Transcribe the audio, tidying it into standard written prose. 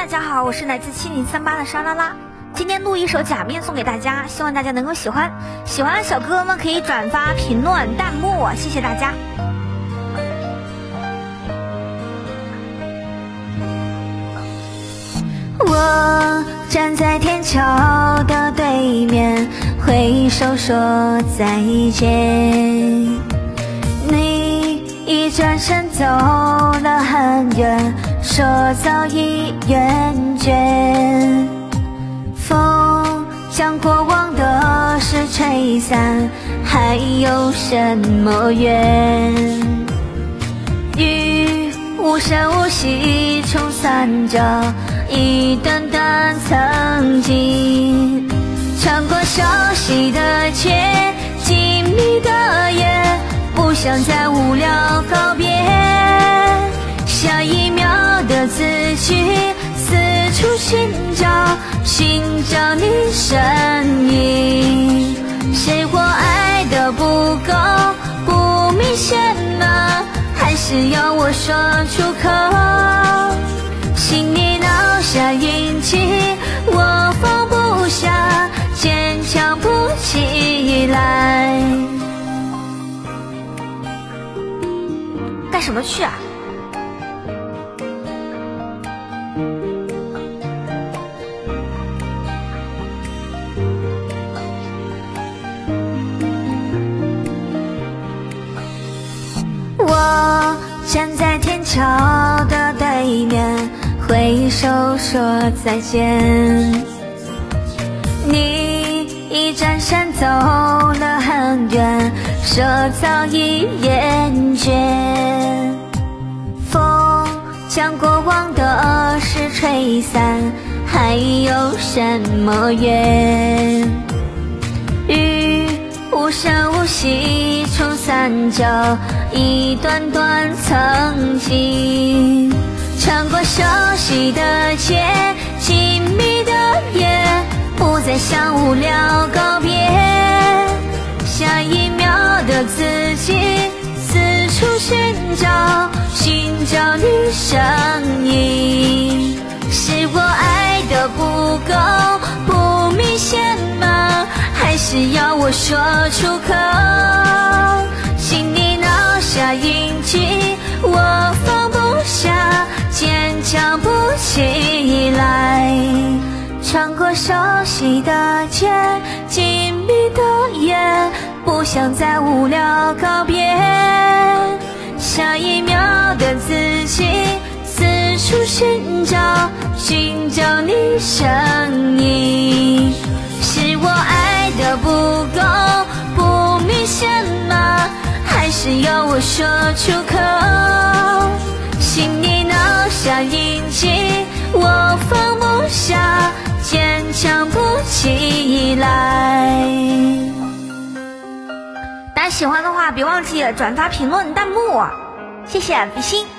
家好，我是来自7038的沙拉拉。今天录一首假面送给大家，希望大家能够喜欢。喜欢的小哥哥们可以转发、评论、弹幕，谢谢大家。我站在天桥的对面，挥手说再见。你已转身走了很远，说早已厌倦。风将过往的事吹散，还有什么缘？雨无声无息冲散着一段段曾经，穿过熟悉的街，静谧的夜，不想再无聊告别。下一秒的自己，四处寻找你身影。是我爱的不够，不明显吗？还是要我说出口？心里烙下印记，我放不下，坚强不起来。干什么去啊？我站在天桥的对面，挥手说再见。你已转身走了很远，说早已厌倦。风将过往的事吹散，还有什么缘？雨无声无息冲散着一段段曾经，穿过熟悉的街，静谧的夜，不再想无聊告别。下一秒的自己，四处寻找你身影。是我爱的不够，不明显吗？还是要我说出口？心里烙下印记，我放不下，坚强不起来。穿过熟悉的街，静谧的夜，不想再无聊告别。下一秒的自己，四处寻找你身影。是我爱的不够，不明显吗？还是要我说出口？心里烙下印记，我放不下，坚强不起来。大家喜欢的话，别忘记转发、评论、弹幕，谢谢比心。